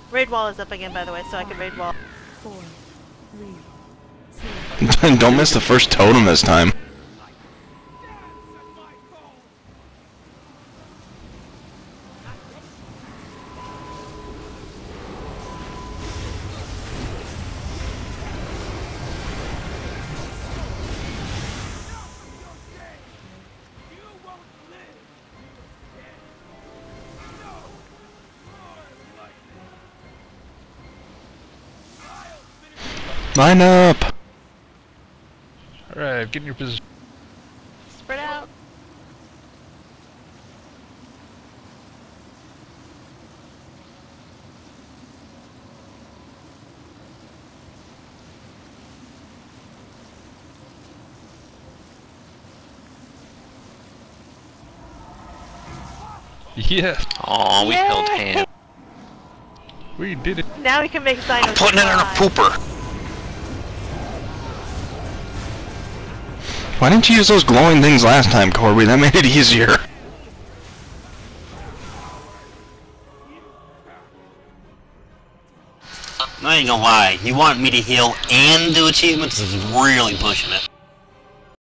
Raid wall is up again, by the way, so I can raid wall. 4, 3, 2. Don't miss the first totem this time. Line up! Alright, get in your position. Spread out. Yes! Aw, we held Yay! hands. We did it! Now we can make Sinos. Putting it in a pooper! Why didn't you use those glowing things last time, Corby? That made it easier. I ain't gonna lie, you want me to heal and do achievements is really pushing it.